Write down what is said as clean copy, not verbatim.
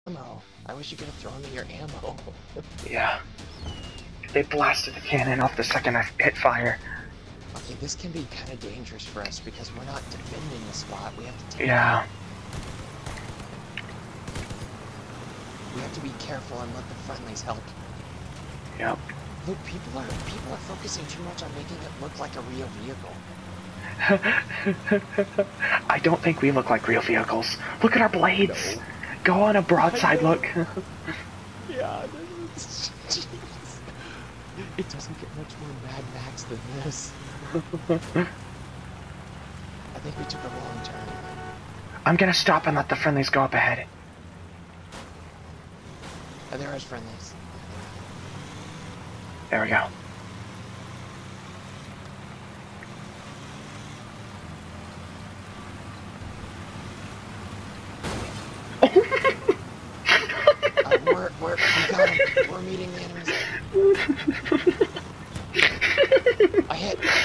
ammo. I wish you could have thrown me your ammo. Yeah. They blasted the cannon off the second I hit fire. Okay, this can be kind of dangerous for us because we're not defending the spot. We have to take Yeah. We have to be careful and let the friendlies help. Yep. Look, people are focusing too much on making it look like a real vehicle. I don't think we look like real vehicles. Look at our blades. No. Go on a broadside look. Yeah, this is... Jeez. It doesn't get much more Mad Max than this. I think we took a wrong turn. I'm gonna stop and let the friendlies go up ahead. Oh, there is friendlies. There we go. We got him. We're meeting the enemies. I hit.